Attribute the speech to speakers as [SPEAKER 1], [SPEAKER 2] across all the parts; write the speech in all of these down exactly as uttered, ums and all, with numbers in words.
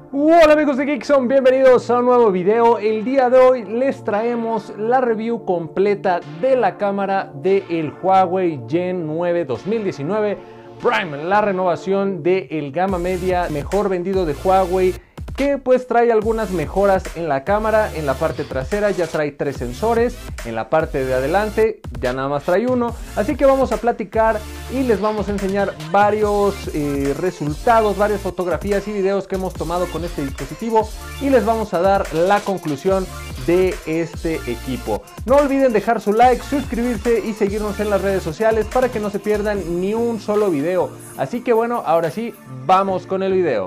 [SPEAKER 1] Hola amigos de Geekzone, bienvenidos a un nuevo video. El día de hoy les traemos la review completa de la cámara del Huawei Gen nueve dos mil diecinueve Prime, la renovación del gama media mejor vendido de Huawei, que pues trae algunas mejoras en la cámara. En la parte trasera ya trae tres sensores, en la parte de adelante ya nada más trae uno, así que vamos a platicar y les vamos a enseñar varios eh, resultados, varias fotografías y videos que hemos tomado con este dispositivo y les vamos a dar la conclusión de este equipo. No olviden dejar su like, suscribirse y seguirnos en las redes sociales para que no se pierdan ni un solo video. Así que bueno, ahora sí, vamos con el video.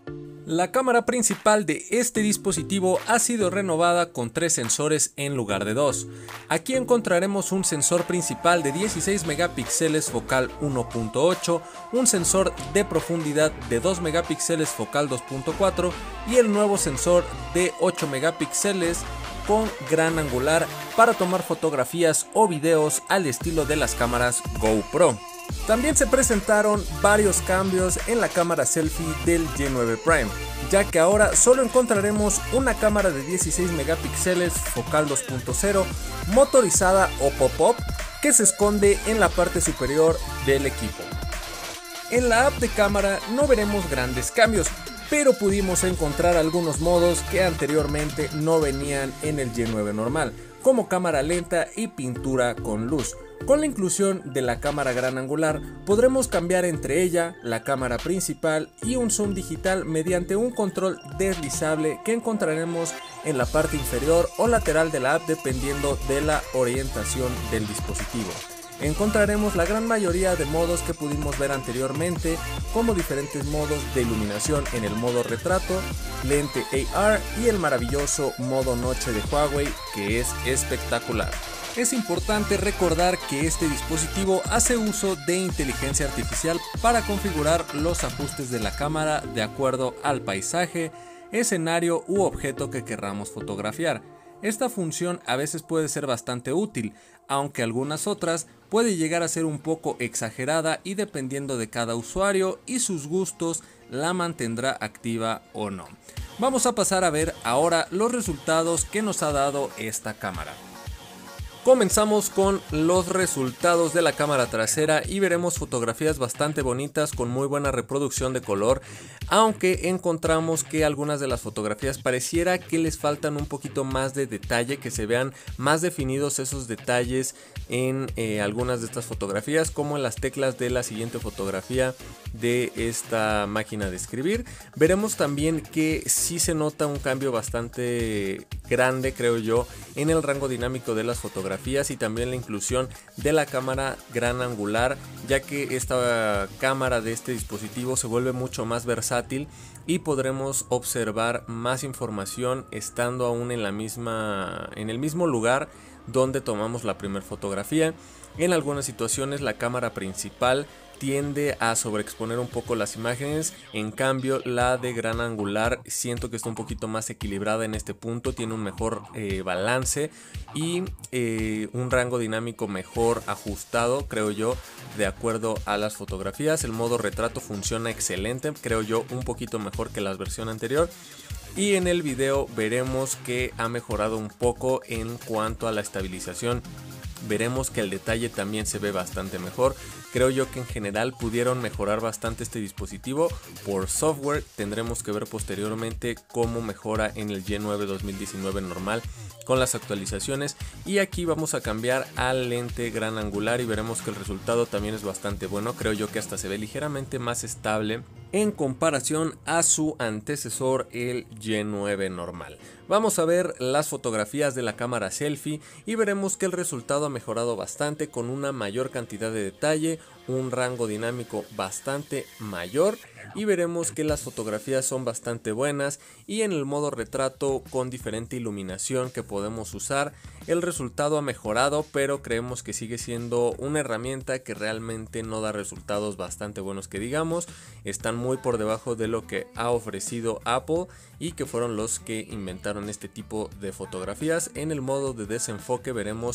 [SPEAKER 2] La cámara principal de este dispositivo ha sido renovada con tres sensores en lugar de dos. Aquí encontraremos un sensor principal de dieciséis megapíxeles focal uno punto ocho, un sensor de profundidad de dos megapíxeles focal dos punto cuatro y el nuevo sensor de ocho megapíxeles con gran angular para tomar fotografías o videos al estilo de las cámaras GoPro. También se presentaron varios cambios en la cámara selfie del Gen nueve Prime, ya que ahora solo encontraremos una cámara de dieciséis megapíxeles focal dos punto cero motorizada o pop-up que se esconde en la parte superior del equipo. En la app de cámara no veremos grandes cambios, pero pudimos encontrar algunos modos que anteriormente no venían en el Gen nueve normal, como cámara lenta y pintura con luz. Con la inclusión de la cámara gran angular podremos cambiar entre ella, la cámara principal y un zoom digital mediante un control deslizable que encontraremos en la parte inferior o lateral de la app dependiendo de la orientación del dispositivo. Encontraremos la gran mayoría de modos que pudimos ver anteriormente, como diferentes modos de iluminación en el modo retrato, lente A R y el maravilloso modo noche de Huawei, que es espectacular. Es importante recordar que este dispositivo hace uso de inteligencia artificial para configurar los ajustes de la cámara de acuerdo al paisaje, escenario u objeto que querramos fotografiar. Esta función a veces puede ser bastante útil, aunque algunas otras puede llegar a ser un poco exagerada y dependiendo de cada usuario y sus gustos la mantendrá activa o no. Vamos a pasar a ver ahora los resultados que nos ha dado esta cámara. Comenzamos con los resultados de la cámara trasera y veremos fotografías bastante bonitas con muy buena reproducción de color, aunque encontramos que algunas de las fotografías pareciera que les faltan un poquito más de detalle, que se vean más definidos esos detalles en eh, algunas de estas fotografías, como en las teclas de la siguiente fotografía de esta máquina de escribir. Veremos también que sí se nota un cambio bastante grande, creo yo, en el rango dinámico de las fotografías y también la inclusión de la cámara gran angular, ya que esta cámara de este dispositivo se vuelve mucho más versátil y podremos observar más información estando aún en la misma en el mismo lugar donde tomamos la primera fotografía. En algunas situaciones la cámara principal tiende a sobreexponer un poco las imágenes, en cambio la de gran angular siento que está un poquito más equilibrada en este punto, tiene un mejor eh, balance y eh, un rango dinámico mejor ajustado, creo yo, de acuerdo a las fotografías. El modo retrato funciona excelente, creo yo, un poquito mejor que la versión anterior. Y en el video veremos que ha mejorado un poco en cuanto a la estabilización. Veremos que el detalle también se ve bastante mejor. Creo yo que en general pudieron mejorar bastante este dispositivo. Por software tendremos que ver posteriormente cómo mejora en el Gen nueve dos mil diecinueve normal con las actualizaciones. Y aquí vamos a cambiar al lente gran angular y veremos que el resultado también es bastante bueno. Creo yo que hasta se ve ligeramente más estable en comparación a su antecesor, el Gen nueve normal. Vamos a ver las fotografías de la cámara selfie y veremos que el resultado ha mejorado bastante con una mayor cantidad de detalle, un rango dinámico bastante mayor y veremos que las fotografías son bastante buenas y en el modo retrato con diferente iluminación que podemos usar el resultado ha mejorado, pero creemos que sigue siendo una herramienta que realmente no da resultados bastante buenos que digamos. Están muy por debajo de lo que ha ofrecido Apple y que fueron los que inventaron este tipo de fotografías. En el modo de desenfoque veremos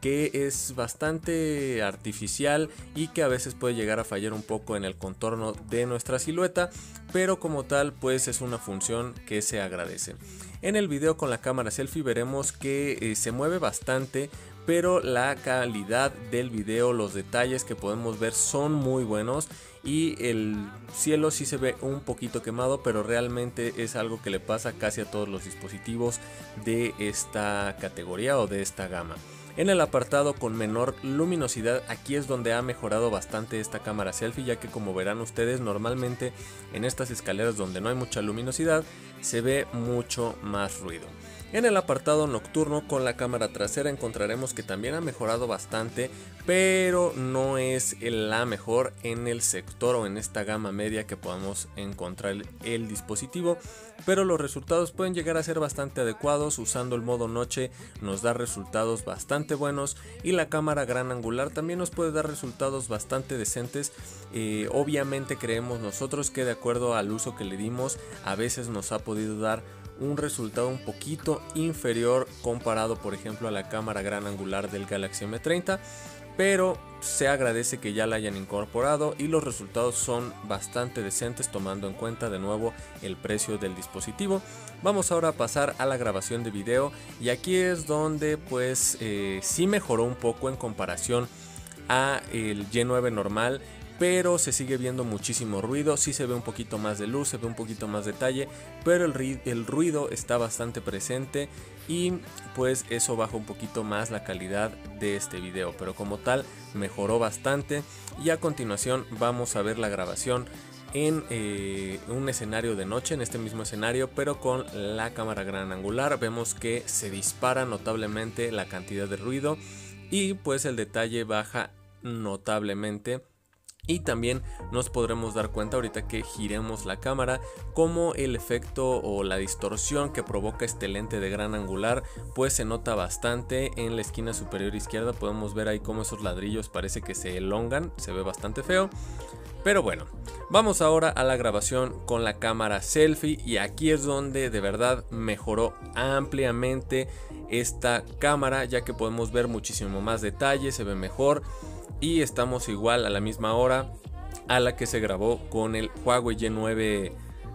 [SPEAKER 2] que es bastante artificial y que a veces puede llegar a fallar un poco en el contorno de nuestra silueta, pero como tal pues es una función que se agradece. En el video con la cámara selfie veremos que eh, se mueve bastante, pero la calidad del video, los detalles que podemos ver son muy buenos y el cielo sí se ve un poquito quemado, pero realmente es algo que le pasa casi a todos los dispositivos de esta categoría o de esta gama. En el apartado con menor luminosidad, aquí es donde ha mejorado bastante esta cámara selfie, ya que como verán ustedes, normalmente en estas escaleras donde no hay mucha luminosidad se ve mucho más ruido. En el apartado nocturno con la cámara trasera encontraremos que también ha mejorado bastante, pero no es la mejor en el sector o en esta gama media que podamos encontrar el, el dispositivo, pero los resultados pueden llegar a ser bastante adecuados. Usando el modo noche nos da resultados bastante buenos y la cámara gran angular también nos puede dar resultados bastante decentes. Eh, obviamente creemos nosotros que de acuerdo al uso que le dimos a veces nos ha podido dar un resultado un poquito inferior comparado por ejemplo a la cámara gran angular del Galaxy eme treinta, pero se agradece que ya la hayan incorporado y los resultados son bastante decentes tomando en cuenta de nuevo el precio del dispositivo. Vamos ahora a pasar a la grabación de video y aquí es donde pues eh, sí mejoró un poco en comparación a el Gen nueve normal, pero se sigue viendo muchísimo ruido. Sí se ve un poquito más de luz, se ve un poquito más detalle, pero el, el ruido está bastante presente y pues eso baja un poquito más la calidad de este video, pero como tal mejoró bastante. Y a continuación vamos a ver la grabación en eh, un escenario de noche, en este mismo escenario, pero con la cámara gran angular. Vemos que se dispara notablemente la cantidad de ruido y pues el detalle baja notablemente. Y también nos podremos dar cuenta ahorita que giremos la cámara como el efecto o la distorsión que provoca este lente de gran angular pues se nota bastante. En la esquina superior izquierda podemos ver ahí como esos ladrillos parece que se elongan, se ve bastante feo. Pero bueno, vamos ahora a la grabación con la cámara selfie y aquí es donde de verdad mejoró ampliamente esta cámara, ya que podemos ver muchísimo más detalle, se ve mejor. Y estamos igual a la misma hora a la que se grabó con el Huawei Gen nueve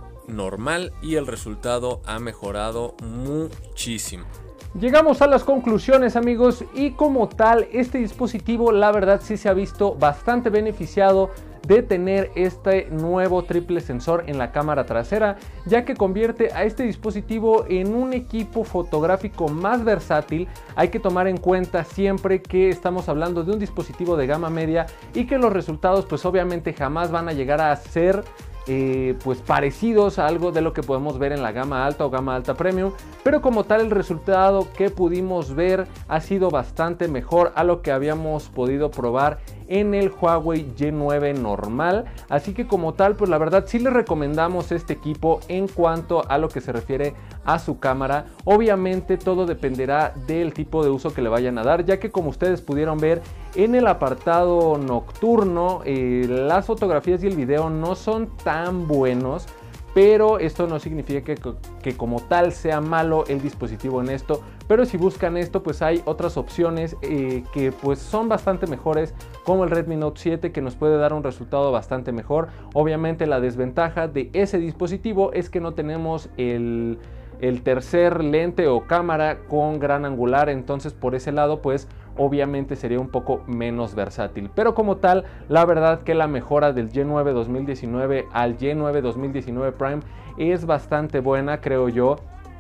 [SPEAKER 2] normal y el resultado ha mejorado muchísimo.
[SPEAKER 1] Llegamos a las conclusiones, amigos, y como tal este dispositivo la verdad sí se ha visto bastante beneficiado de tener este nuevo triple sensor en la cámara trasera, ya que convierte a este dispositivo en un equipo fotográfico más versátil. Hay que tomar en cuenta siempre que estamos hablando de un dispositivo de gama media y que los resultados pues obviamente jamás van a llegar a ser Eh, pues parecidos a algo de lo que podemos ver en la gama alta o gama alta premium, pero como tal el resultado que pudimos ver ha sido bastante mejor a lo que habíamos podido probar en el Huawei Gen nueve normal. Así que como tal pues la verdad sí les recomendamos este equipo en cuanto a lo que se refiere a su cámara. Obviamente todo dependerá del tipo de uso que le vayan a dar, ya que como ustedes pudieron ver en el apartado nocturno eh, las fotografías y el video no son tan buenos, pero esto no significa que, que como tal sea malo el dispositivo en esto. Pero si buscan esto pues hay otras opciones eh, que pues son bastante mejores, como el Redmi Note siete, que nos puede dar un resultado bastante mejor. Obviamente la desventaja de ese dispositivo es que no tenemos el el tercer lente o cámara con gran angular, entonces por ese lado pues obviamente sería un poco menos versátil. Pero como tal la verdad que la mejora del Gen nueve dos mil diecinueve al Gen nueve dos mil diecinueve Prime es bastante buena, creo yo.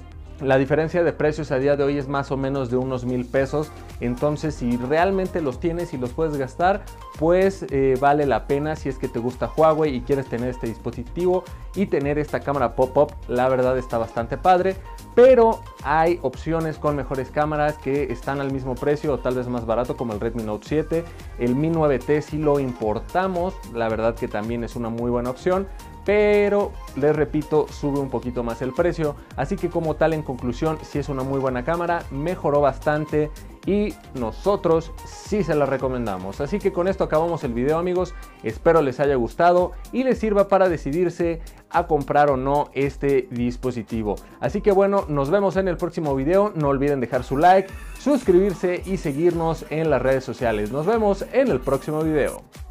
[SPEAKER 1] La diferencia de precios a día de hoy es más o menos de unos mil pesos, entonces si realmente los tienes y los puedes gastar pues eh, vale la pena. Si es que te gusta Huawei y quieres tener este dispositivo y tener esta cámara pop-up, la verdad está bastante padre. Pero hay opciones con mejores cámaras que están al mismo precio o tal vez más barato, como el Redmi Note siete. El Mi nueve T si lo importamos, la verdad que también es una muy buena opción. pero les repito, sube un poquito más el precio, así que como tal, en conclusión, sí es una muy buena cámara, mejoró bastante y nosotros sí se la recomendamos. Así que con esto acabamos el video, amigos, espero les haya gustado y les sirva para decidirse a comprar o no este dispositivo. Así que bueno, nos vemos en el próximo video, no olviden dejar su like, suscribirse y seguirnos en las redes sociales. Nos vemos en el próximo video.